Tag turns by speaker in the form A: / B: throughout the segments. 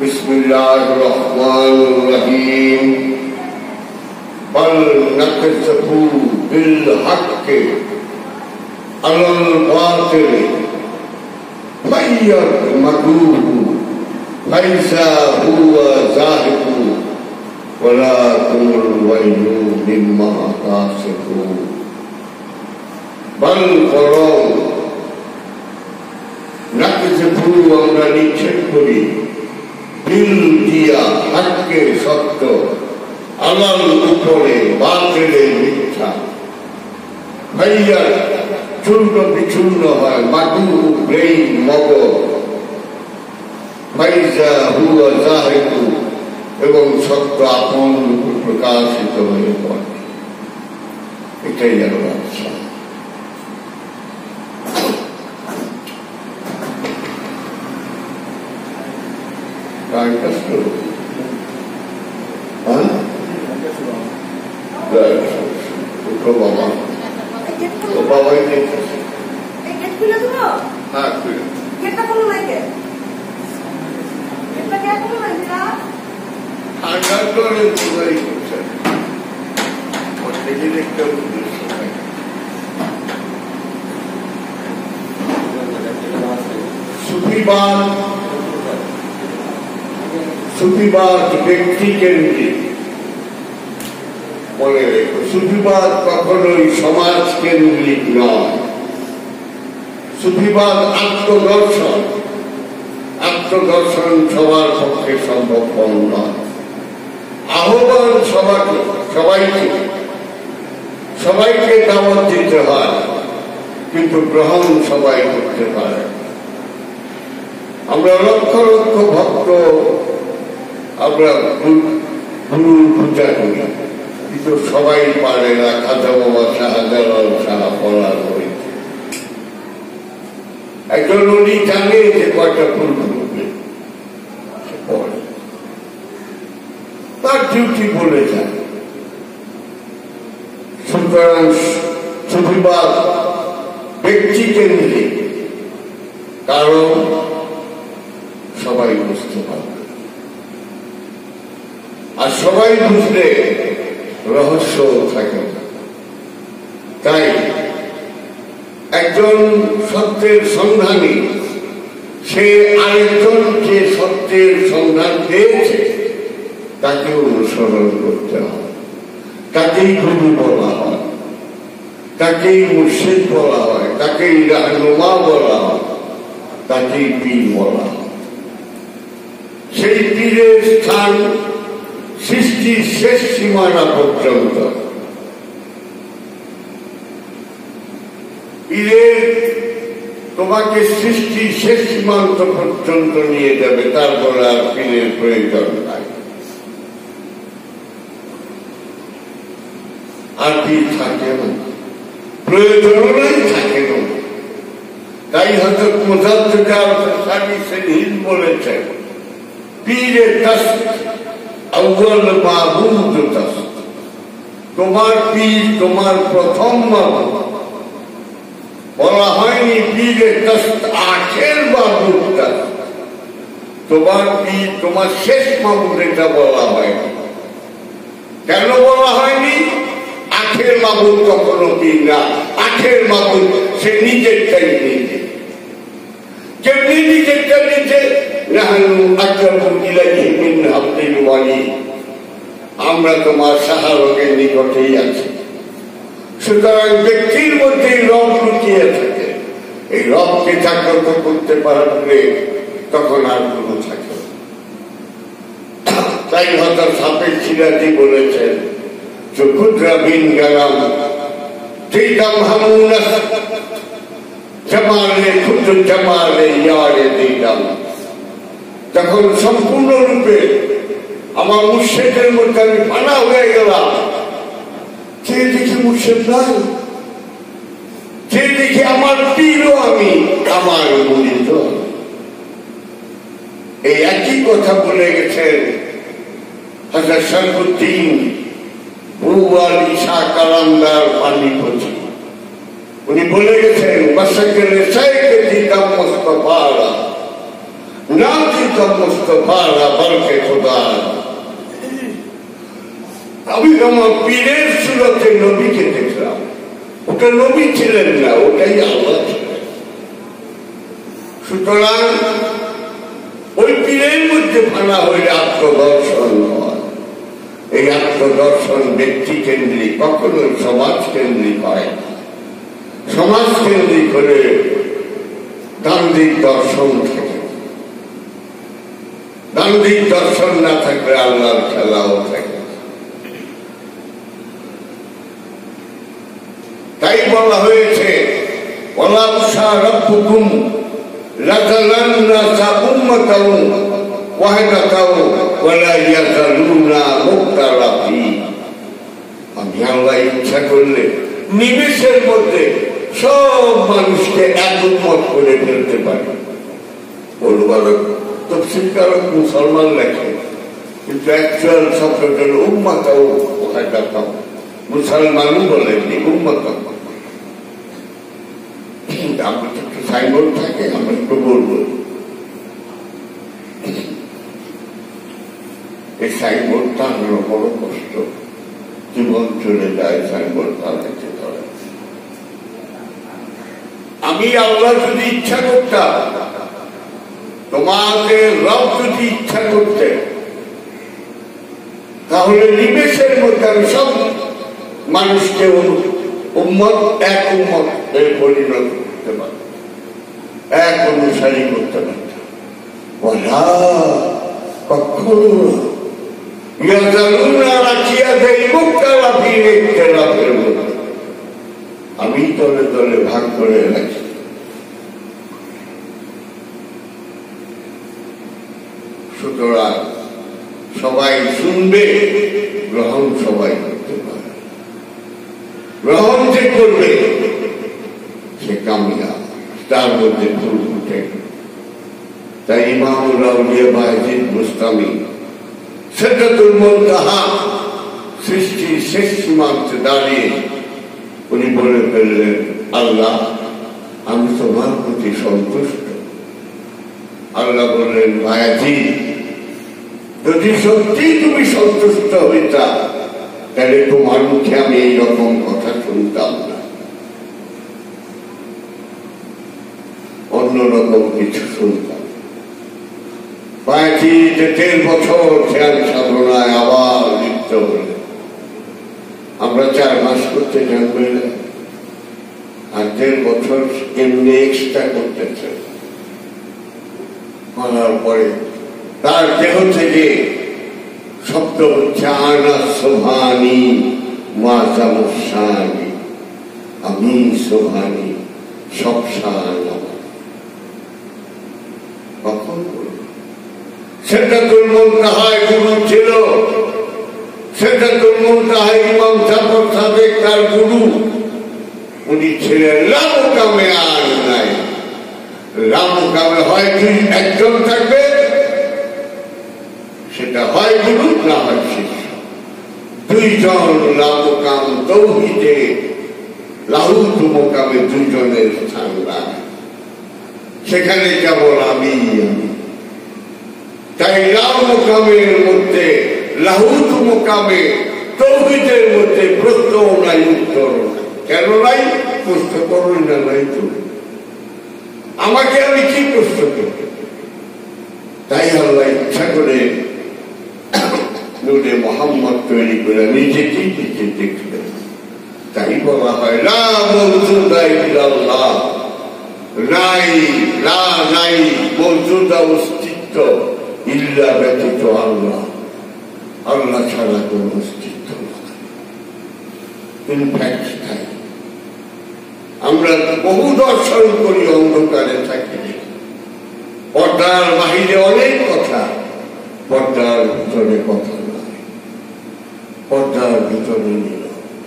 A: बिस्मिल्लाहिर्रहमानिर्रहीम बल नकज़फू बिल हक़ अलल बातिल फयदमगूहु फैज़ा हुवा ज़ाहिक़ु वलाकुमुल वैलु मिम्मा तासिफून। बल करो नकज़फू আমরা নিক্ষেপ করি বিল দিয়া হককে সত্য আলাল উপরে বাতিলের মিথ্যা ভাইয়া চূর্ণ বিচূর্ণ হয় মাটু ব্রেইন মগজ ফাইজা হুয়া যাহিকু এবং সত্য আপন প্রকাশিত হয়ে পড়ে। এটাই আল্লাহ সুফিবাদ ব্যক্তি কেন্দ্রিক। মনে রেখো, সুফিবাদ কখনোই সমাজ কেন্দ্রিক নয়। সুফিবাদ আত্মদর্শন। আত্মদর্শন সবার পক্ষে সম্ভবপর নয়। আহ্বান সবাইকে দাওয়াত দিতে হয়, কিন্তু গ্রহণ সবাই করতে পারে। আমরা লক্ষ লক্ষ ভক্ত আমরা গুরুর পূজা করি, কিন্তু সবাই পারে না খাজা বাবা শাহজালাল শাহ পড়ার হয়েছে। একজন উনি জানে যে কয়টা ফুল ফুটবে, তার ডিউটি বলে যায়। সুতরাং সুফিবাদ ব্যক্তি কেন্দ্রিক, কারণ সবাই বুঝতে পারবে, আর সবাই বুঝলে রহস্য থাকে না। তাই একজন সত্যের সন্ধানী সে আরেকজন যে সত্যের সন্ধান পেয়েছে তাকে অনুসরণ করতে হয়, তাকেই গুরু বলা হয়, তাকেই মুর্শিদ বলা হয়, তাকেই রাহনুমা বলা হয়, তাকেই পীর বলা হয়। সেই পীরের স্থান সৃষ্টির শেষ সীমানা পর্যন্ত। পীরের তোমাকে সৃষ্টির শেষ সীমান্ত পর্যন্ত নিয়ে যাবে, তারপরে আর পীরের প্রয়োজন নাই, আর পীর থাকে না, প্রয়োজনই থাকে না। তাই হযরত মুজাদ্দিদ আল-ফাসানি বলেছেন, পীরে দস্ত আউয়াল মাবুদ দস্ত। তোমার পীর তোমার প্রথম মাবুদ। বলা হয়নি পীরে দস্ত আখের মাবুদ দস্ত। তোমার পীর তোমার শেষ মাবুদ, এটা বলা হয়নি। কেন বলা হয়নি? আখের মাবুদ কখনো পীর না। আখের মাবুদ সে নিজেরটাই নিজে। যেমনি নিজেরটা নিজে, আমরা তোমার সাহারকের নিকটেই আছি। সুতরাং ব্যক্তির মধ্যে রব লুকিয়ে থাকে। এই রবকে জাগ্রত করতে পারলে তখন আর গুরু থাকে। তাই হযরত হাফেজ সিরাজি বলেছেন, চুকুদ্রা বিন গালাম দিদাম হামুনাস জামালে খুদ জামালে ইয়ারে দিদাম। যখন সম্পূর্ণরূপে আমার মুর্শিদের মধ্যে আমি ফানা হয়ে গেলাম, যে দেখি মুর্শিদ নাই, যে দেখি আমার পীরও আমি, আমার মুরিদ। এই একই কথা বলে গেছেন হযরত শরফুদ্দীন বুয়াল ঈসা কালান্দার পানিপতি। উনি বলে গেছেন, বাসাকে শেখ দিদাম মুস্তাফা নাম বলকে খোদা, আমি আমার পীরের সুরতে নবীকে দেখলাম। ওটা নবী ছিলেন না, ওটাই আল্লাহ ছিলেন। সুতরাং ওই পীরের মধ্যে ফানা হইলে আত্মদর্শন হয়। এই আত্মদর্শন ব্যক্তি কেন্দ্রিক, কখনোই সমাজ কেন্দ্রিক হয় না। সমাজ কেন্দ্রিক হলে দান্দিক দর্শন থাকে, দান্দিক দর্শন না থাকলে আল্লাহর খেলাও থাকে। তাই বলা হয়েছে ওয়ালা রব্বুকুম লাযালান্নাসা উম্মাতাও ওয়াহিদাতাও ওয়ালা ইয়াযালুনা মুখতালাফিন। আমি আল্লাহ ইচ্ছা করলে নিমেষের মধ্যে সব মানুষকে এক উম্মত করে ফেলতে পারি। তফসিলকারক মুসলমান লেখে, কিন্তু অ্যাকচুয়াল শব্দটা উম্মাতাও ওয়াহিদাতাও, মুসলমানও বলেননি উম্মাতাও। আমরা তো একটু সাইনবোর্ড থাকে, আমরা একটু বলবো এই সাইনবোর্ড টানানো বড় কষ্ট, জীবন চলে যায় সাইনবোর্ড টানাতে ধরে। আমি আল্লাহ যদি ইচ্ছা করতাম, তোমাদের রব যদি ইচ্ছা করতে, তাহলে নিমেষের মধ্যে আমি সব মানুষকে উম্মত এক উম্মত পরিণত করতে পারতাম, এক অনুসারী করতে পারতাম। বলা কখনো আমি দলে দলে ভাগ করে রাখি। সুতরাং সবাই শুনবে, গ্রহণ সবাই করতে পারে। গ্রহণ যে করবে সে কামিয়াব, তার মধ্যে ভুল উঠে। তাই ইমামুল আউলিয়া বায়েজিদ বুস্তামি সিদরাতুল মুনতাহা, সৃষ্টির শেষ সীমান্তে দাঁড়িয়ে উনি বলে ফেললেন, আল্লাহ আমি তোমার প্রতি সন্তুষ্ট। আল্লাহ বললেন, বায়েজিদ যদি সত্যি তুমি সন্তুষ্ট হইতা, তাহলে তোমার মুখে আমি এইরকম কথা শুনতাম না, অন্যরকম কিছু শুনতাম। বায়েজিদ ১.৫ বছর ধ্যান সাধনায় আবার লিপ্ত হলেন। আমরা 4 মাস করতে জানবে, আর 1.5 বছর এমনি এক্সট্রা করতেছে। করার পরে তার দেহ থেকে শব্দ হচ্ছে আনা সোহানি মাজামুসানি, আমি সোহানি, সব শান আমার। কখন সিদরাতুল মুনতাহায় গুরু ছিল, সিদরাতুল মুনতাহায় ইমাম জাফর সাদেক তার গুরু। উনি ছিলেন লামুকামে, আর নাই লামুকামে। হয় একজন থাকবে, সেটা হয় গুরু, না হয় শিষ্য। 2 জন লামুকাম তৌহিদে লাহুত মুকামে 2 জনের স্থান নাই, সেখানে কেবল আমি। তাই লামুকামের মধ্যে, লাহুত মুকামে তৌহিদের মধ্যে প্রশ্ন নাই, উত্তর নাই। কেন নাই? প্রশ্ন করুন না, নাই তো আমাকে আমি কি প্রশ্ন করব? তাই আল্লাহ ইচ্ছা করে নূরে মুহাম্মদ তৈরি করে নিজেকে নিজে দেখলেন। তাই বলা হয় লা মাওজুদা ইল্লাল্লাহ, নাই নাই মওজুদা অস্তিত্ব ইল্লা ব্যতীত আল্লাহ, আল্লাহ ছাড়া কোন অস্তিত্ব ইনফ্যাক্ট নাই। আমরা বহু দর্শন করি, অন্ধকারে থাকি, পর্দার বাহিরে অনেক কথা, পর্দার ভিতরে কথা নাই, পর্দার ভিতরে নিল।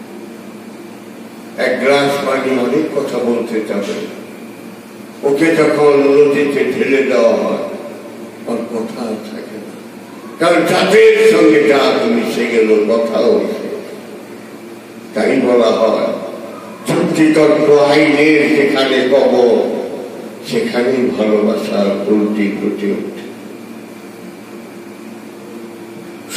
A: 1 গ্লাস পানি অনেক কথা বলতে যাবে, ওকে যখন নদীতে ঢেলে দেওয়া হয় ওর কথা থাকে না, কারণ যাদের সঙ্গে যা মিশে গেল কথাও। তাই বলা হয় যুক্তিতত্ত্ব আইনের যেখানে কবর, সেখানেই ভালোবাসার উল্টি ফুটে ওঠে।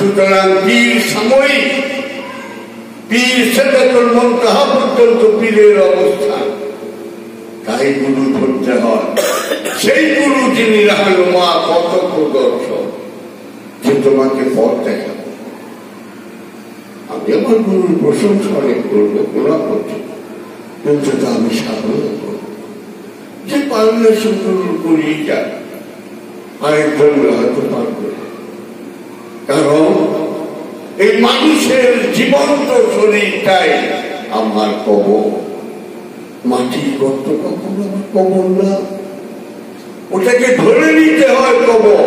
A: সুতরাং পীর সাময়িক, পীর সিদরাতুল মুনতাহা পর্যন্ত পীরের অবস্থান। তাই গুরু ধরতে হয় সেই গুরু যিনি রাহনুমা, পথ প্রদর্শক, যে তোমাকে পথ দেখাবে। আমি আমার গুরুর প্রশংসা অনেক করবো, গোলা করছি, কিন্তু তা আমি সাধনা করবো। যে পারলে সে গুরু করিয়ে যায়, আরেকজন হয়তো পারবে। কারণ এই মানুষের জীবন্ত শরীরটাই আমার কবর। মাটির গর্ত কখনো আমার কবর না, ওটাকে ধরে নিতে হয় কবর।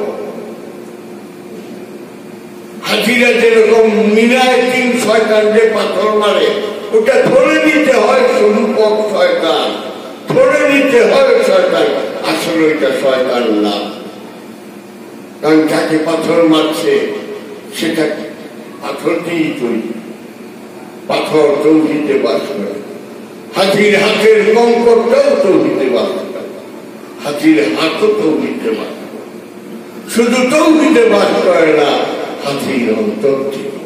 A: হাজিরা যেরকম মিনায় 3 শয়তান যে পাথর মারে, ওটা ধরে নিতে হয় স্বরূপক শয়তান, ধরে নিতে হয় শয়তান। আসলে ওইটা শয়তান না, কারণ যাকে পাথর মারছে সেটা পাথর দিয়েই তৈরি। পাথর তৌহিদে বাস করে, হাতির হাতের কঙ্করটাও তৌহিদে বাস করে, হাতির হাতও তৌহিদে বাস করে। শুধু তৌহিদে বাস করে না, হাতির অন্তর থেকে।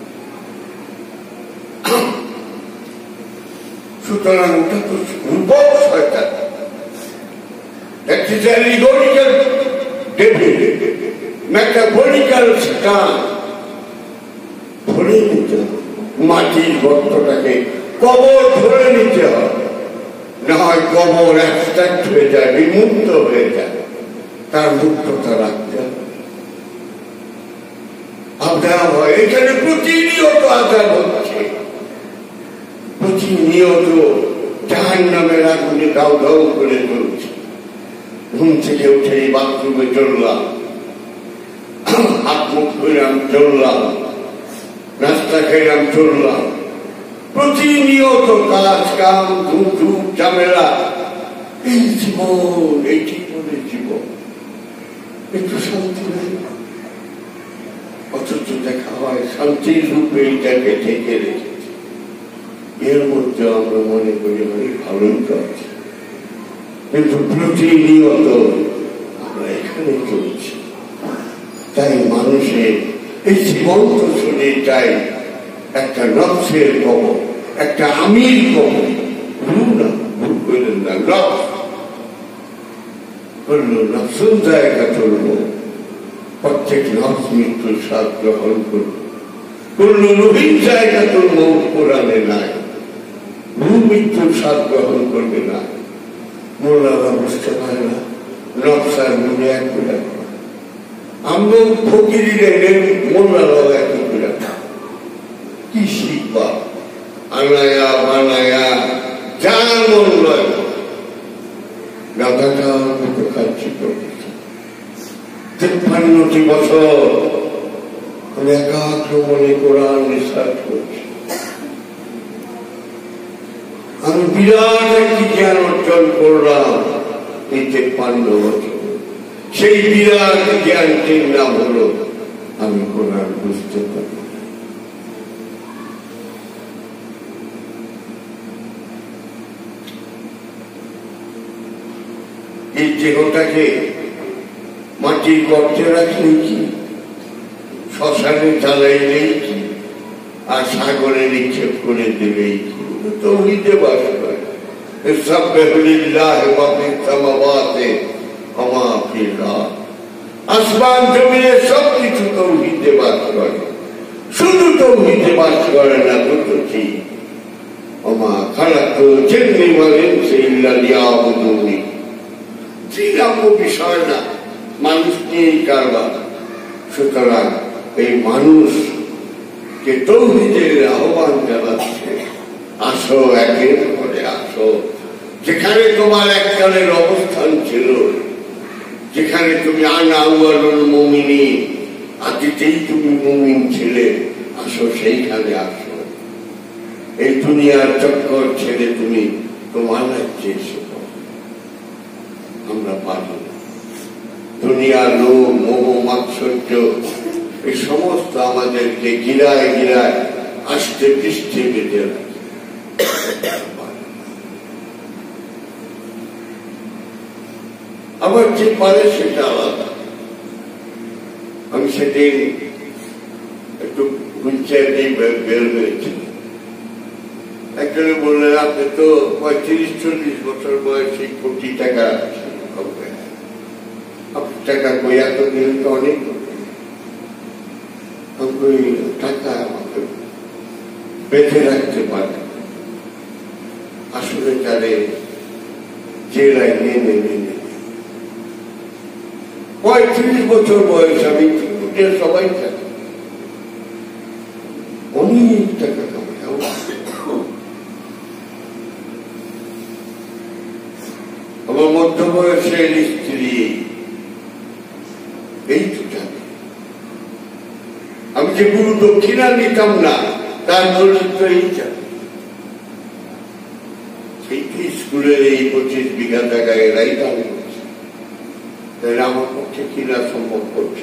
A: সুতরাং ওটা তো রূপক শয়তান, ম্যাটাফরিক্যাল ডেভিল, ম্যাটাফরিক্যাল শয়তান। ধরে নিতে মাটির গর্তটাকে কবর ধরে নিতে হয়, না হয় কবর অ্যাবস্ট্রাক্ট হয়ে যায়, বিমুক্ত হয়ে যায়। তার মুক্ততা রাখতে হবে। আজাব হয়, এখানে প্রতিনিয়ত আজাব হচ্ছে, প্রতিনিয়ত জাহান্নামের আগুনে দাউ দাউ করে চলছে। ঘুম থেকে উঠে বাথরুমে চললাম, হাত মুখ ধুইলাম চললাম, নাস্তা খেলাম চললাম, প্রতিনিয়ত কাজ কাম ধূপ ধূপ ঝামেলা। এই জীবন, এই জীবনের জীবন, একটু শান্তি নেই। অথচ দেখা হয় শান্তির রূপে এটাকে ঢেকে রেখেছে। এর মধ্যে আমরা মনে করি অনেক ভালোই করছি, কিন্তু প্রতিনিয়ত আমরা এখানে চলছি। তাই মানুষের এই জীবন্ত শরীরটাই একটা নফসের কবর, একটা আমির কবর। ভুল না, ভুল করলেন না, নফস করল, নফসুন জায়গা চলবো। প্রত্যেক নফস মৃত্যুর স্বাদ গ্রহণ করল। করল রুহিন জায়গা তোর মৌত কোরআনে নাই, রু মৃত্যুর স্বাদ গ্রহণ করবে না। মোল্লারা বুঝতে পারে না নফস আর রুহে এক করে। আমরা ফকিরিরে মোল্লারাও এক করে। কি শিখবা? আনায়া বানায়া যা মন নয়, গাধাটা মতো খাচ্ছি। 53টি বছর একাগ্র মনে কোরআন রিসার্চ করছি। আমি বিরাট একটি জ্ঞান অর্জন করলাম এই 53 বছর। সেই বিরাট জ্ঞানটির নাম হলো আমি কোরআন বুঝতে পারি। এই দেহটাকে মাটির গর্তে রাখলেই কি, শ্মশানে জ্বালাইলেই কি, আর সাগরে নিক্ষেপ করে দেবেই কি? তৌহিদে বাস করে। আসমান জমিনে সবকিছু তৌহিদে বাস করে, শুধু তৌহিদে বাস করে না। দুটো ঠিক আমা খারাপ জিন্নি বলেন সেই শ্রীরাম্য বিষয় না, মানুষ নিয়েই কারবার। সুতরাং এই মানুষকে তৌহিদের আহ্বান জানাচ্ছে, আসো, একের পরে আসো। যেখানে তোমার এককালের অবস্থান ছিল, যেখানে তুমি আনা আউয়ালুল মুমিনিন, আদিতেই তুমি মুমিন ছিলে, আসো সেইখানে আসো। এই দুনিয়ার চক্কর ছেড়ে তুমি তোমার রাজ্যে এসো। আমরা পারি দুনিয়ার লোভ, মোহ, মাৎসর্য, এই সমস্ত আমাদেরকে গিরায় গিরায় আস্তে পৃষ্ঠে বেঁধে রাখে। আবার যে পারে সেটা আলাদা। আমি সেদিন বের হয়েছে। একজনে বললেন আপনি তো 35-40 বছর বয়সে কোটি টাকা, আপনি টাকা কই এত দিন তো অনেক টাকা আমাকে বেঁধে রাখতে পারে। আসলে তারে জেলায় নিয়ে নেবে 35 বছর বয়স, আমি সবাই থাকে অনেক টাকা কামাই। আমার মধ্য বয়সের স্ত্রী এইটুকু, আমি যে গুরু দক্ষিণা নিতাম না তার দরিদ্র এইটা। স্কুলের এই 25 বিঘা জায়গায় এরাই দাম করছে, তাহলে আমার পক্ষে কিনা সম্ভব করছে।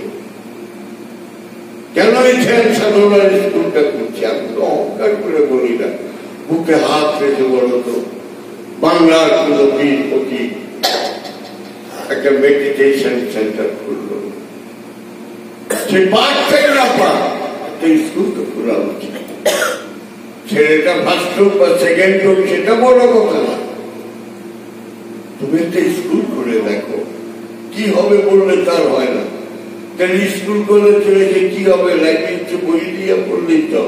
A: কেন এই ধ্যান সাধনার স্কুলটা করছি? আমি তো অহংকার করে বলি না, বুকে হাত রেখে বলতো বাংলার কোন পীরপতি একটা মেডিটেশন সেন্টার খুলল, সে পাঠটাই না পাক একটা স্কুল তো খোলা উচিত। ছেলেটা ফার্স্ট হোক বা সেকেন্ড হোক সেটা বড় কথা না, তুমি একটা স্কুল করে দেখো কি হবে। বললে তার হয় না, তাহলে স্কুল করে চলে কি হবে? লাইব্রেরিতে বই দিয়ে পড়লেই তো,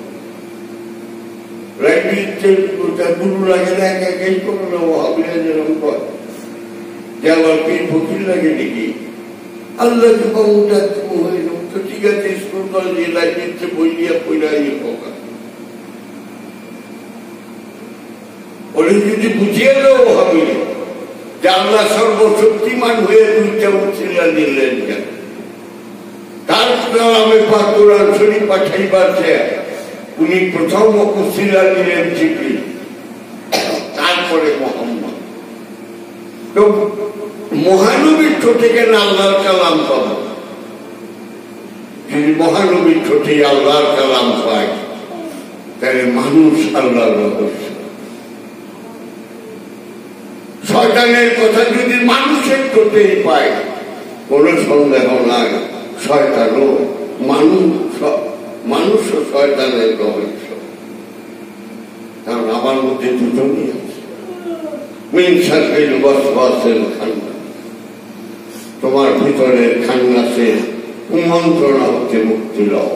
A: লাইব্রেরিতে গুরু লাগে না, একা একাই করে নেবো। হাবিরা যেরকম কয় যে আমার পীর ফকির লাগে নাকি, আল্লাহকে পাবটা হয়ে যাবো তো ঠিক আছে, স্কুল কলেজে লাইব্রেরিতে বই দিয়ে পড়াই হোক। ওরা যদি বুঝিয়ে দেবো হবে যে আল্লাহ সর্বশক্তিমান হয়ে দুইটা উচ্ছিলা নিলেন কেন, তার নামে কোরআন শরীফ পাঠাইবার উনি প্রথম উচ্ছিলা নিলেন জিবরিল, তারপরে মোহাম্মদ। তো মহানবীর ঠোঁটে কেন আল্লাহর কালাম পাবো? যদি মহানবীর ঠোঁটে আল্লাহর কালাম পায় তাহলে মানুষ আল্লাহর রহস্য। শয়তানের কথা যদি মানুষের ঠোঁটেই পায় কোন সন্দেহ নাই, শয়তানও মানুষ ও শয়তানের রহস্য। কারণ আমার মধ্যে দুজনই আছে। তোমার ভিতরের খান্নাসের কুমন্ত্রণা হতে মুক্তি লও।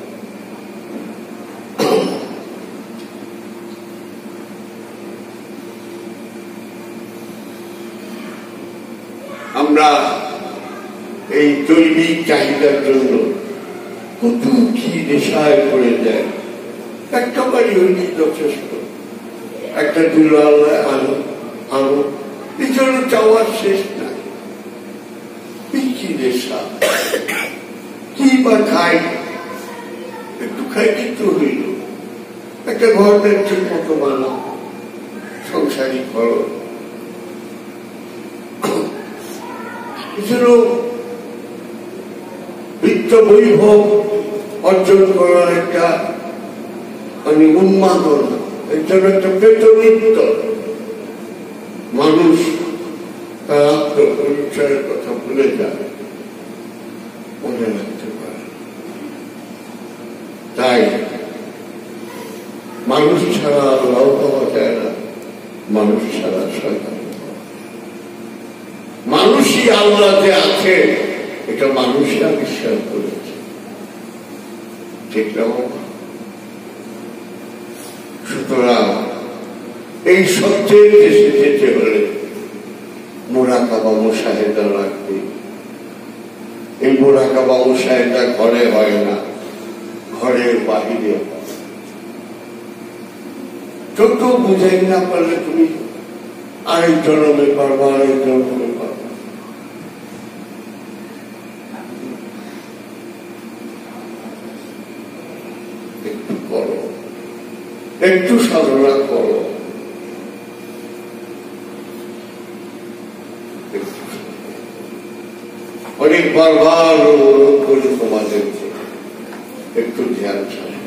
A: আমরা এই দৈনিক চাহিদার জন্য কত কি নেশায় পড়ে যায়। একটা বাড়ি হইনি যথেষ্ট, একটা দিল আল্লাহ আলো আলো, এই জন্য চাওয়ার শেষ নাই। কি নেশা, কি বা খাই, একটু খাই কিন্তু হইল, একটা ঘরের ঠিক মতো বানাও, সংসারী খরচ। বৃত্ত বৈভব অর্জন করার একটা মানে উন্মাদনা, এর জন্য একটা পেটনিত্য। মানুষ তার আত্মপরিচয়ের কথা ভুলে যায়, মনে রাখতে পারে। তাই মানুষ ছাড়া আল্লাহ পাওয়া যায় না, মানুষ ছাড়া শয়তান। মানুষই আল্লাহ যে আছে এটা মানুষই আবিষ্কার করেছে, ঠিক না? সুতরাং এই সত্যের দেশে যেতে হলে মুরাকাবা মুশাহেদা লাগবে। এই মুরাকাবা মুশাহেদা ঘরে হয় না, ঘরের বাহিরে হয়। যত বুঝাই না পারলে তুমি আরেক জন্মে পারবা, আরেক জন্মে পারবা। একটু করো, একটু সাধনা করো। অনেক বারবার অনুরোধ করি তোমাদেরকে একটু ধ্যান ছাড়ো,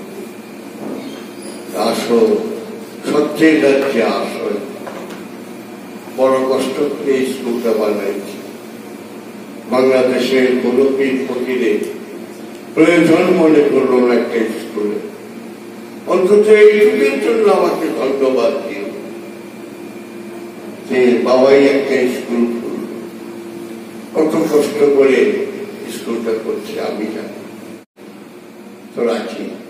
A: আসো, সত্যের রাজ্যে আসো। বড় কষ্ট করে স্কুলটা বানাইছি। বাংলাদেশের কোন পীর ফকিরে প্রয়োজন মনে করলো না একটা স্কুলে। অন্তত এইটুকুর জন্য আমাকে ধন্যবাদ দিও যে বাবাই একটা স্কুল খুলল। কত কষ্ট করে স্কুলটা করছে আমি জানি। তো রাখি।